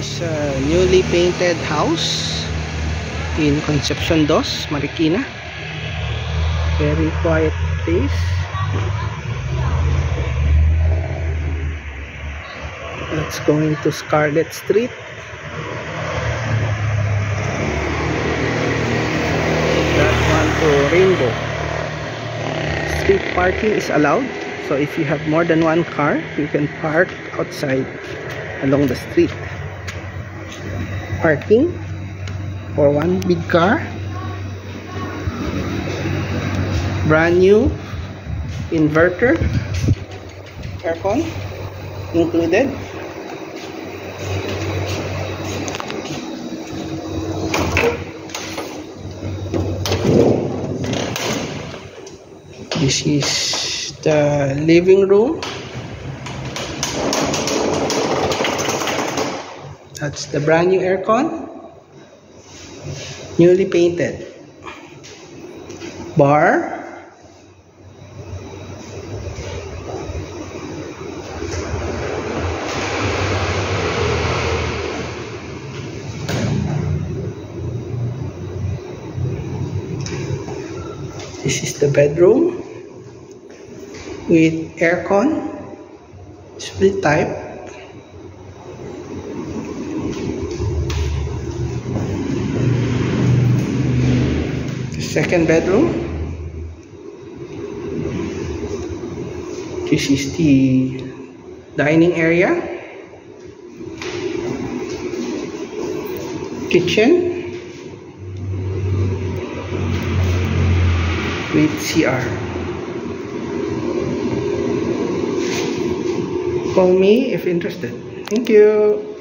It's a newly painted house in Concepcion 2, Marikina. Very quiet place. Let's go into Scarlet Street. That one to Rainbow. Street parking is allowed, so if you have more than one car, you can park outside along the street. Parking for one big car. Brand new inverter, aircon included. This is the living room. That's the brand new aircon, newly painted. Bar. This is the bedroom with aircon, split type. The second bedroom. This is the dining area, kitchen with CR. Call me if interested. Thank you.